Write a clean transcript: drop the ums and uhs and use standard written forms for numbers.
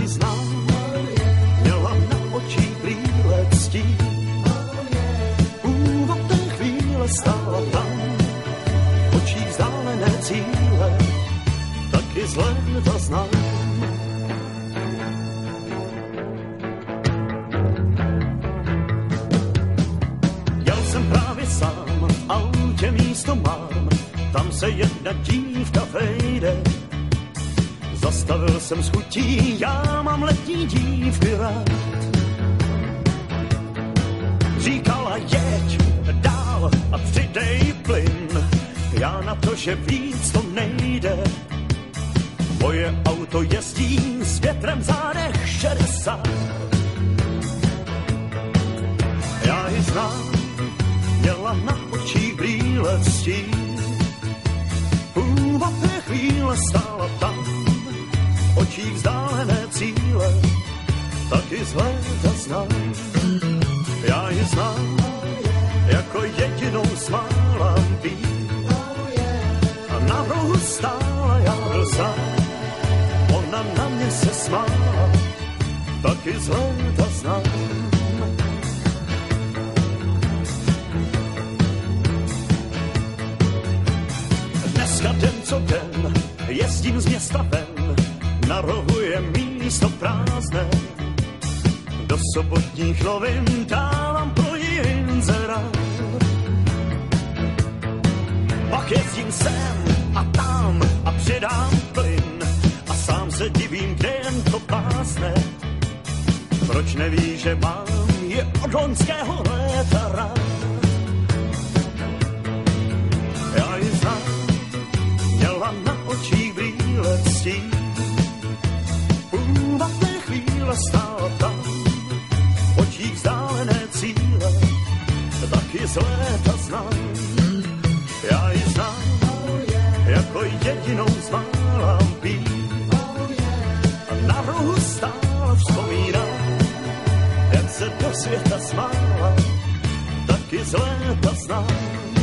ji znám, měla na očích brýle ctí. Od té chvíle stála tam, v očích vzdálené cíle, taky z léta znám. Jel jsem právě sám, v autě místo mám, tam se jedna dívka vejde. Zastavil jsem s chutí, já mám letní dívky rád. Říkala jeď dál a přidej plyn, já na to, že víc to nejde. Moje auto jezdí s větrem v zádech 60. Já ji znám, měla na očích brýle ctí. Od té chvíle stála tam, v očích vzdálené cíle, taky z léta znám. Já ji znám, jako jedinou smála být. A na rohu stála, já byl sám, ona na mě se smála, taky z léta znám. Dneska den co den, jezdím z města ven, na rohu je místo prázdné. Do sobotních novin dávám pro inzerát. Pak jezdím sem a tam a přidám plyn a sám se divím, kde jen to pásne. Proč neví, že mám je od loňského léta rád. Já ji znám, měla na očích brýle ctí. V té chvíle stála tam, v očích vzdálené cíle, taky z léta znám. Já ji znám, jako jedinou z mála být. A na rohu stála, vzpomínám, jak se do světa smála, taky z léta znám.